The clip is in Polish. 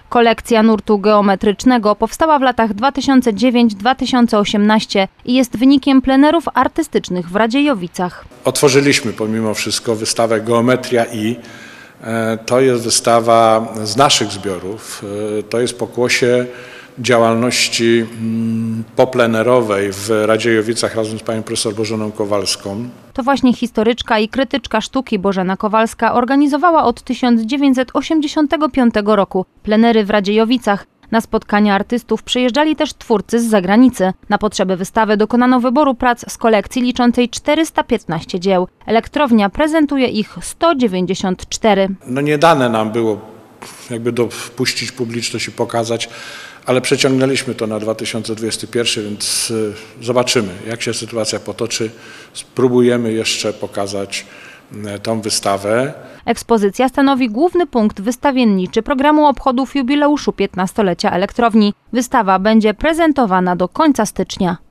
Kolekcja nurtu geometrycznego powstała w latach 2009-2018 i jest wynikiem plenerów artystycznych w Radziejowicach. Otworzyliśmy pomimo wszystko wystawę Geometria I. To jest wystawa z naszych zbiorów. To jest pokłosie działalności poplenerowej w Radziejowicach razem z panią profesor Bożeną Kowalską. To właśnie historyczka i krytyczka sztuki Bożena Kowalska organizowała od 1985 roku plenery w Radziejowicach. Na spotkania artystów przyjeżdżali też twórcy z zagranicy. Na potrzeby wystawy dokonano wyboru prac z kolekcji liczącej 415 dzieł. Elektrownia prezentuje ich 194. Nie dane nam było dopuścić publiczność i pokazać, ale przeciągnęliśmy to na 2021, więc zobaczymy, jak się sytuacja potoczy. Spróbujemy jeszcze pokazać tą wystawę. Ekspozycja stanowi główny punkt wystawienniczy programu obchodów jubileuszu 15-lecia elektrowni. Wystawa będzie prezentowana do końca stycznia.